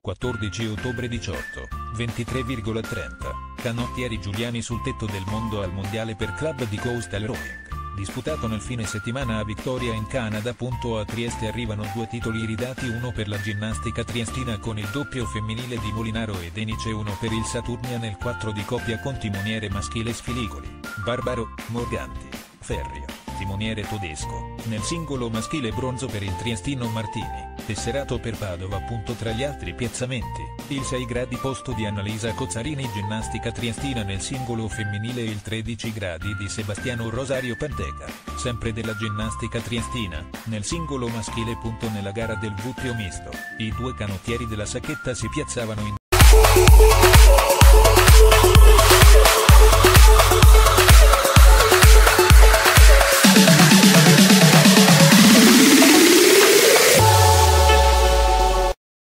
14 ottobre 18, 23,30. Canottieri giuliani sul tetto del mondo al mondiale per club di coastal rowing. Disputato nel fine settimana a Victoria in Canada. A Trieste arrivano 2 titoli ridati, uno per la ginnastica triestina con il doppio femminile di Molinaro e Denice e uno per il Saturnia nel 4 di coppia con timoniere maschile Sfiligoli, Barbaro, Morganti, Ferria, timoniere tedesco. Nel singolo maschile bronzo per il triestino Martini, tesserato per Padova. Tra gli altri piazzamenti, il 6 gradi posto di Annalisa Cozzarini ginnastica triestina nel singolo femminile e il 13 gradi di Sebastiano Rosario Panteca, sempre della ginnastica triestina, nel singolo maschile. Nella gara del vuoto misto, i 2 canottieri della Sacchetta si piazzavano in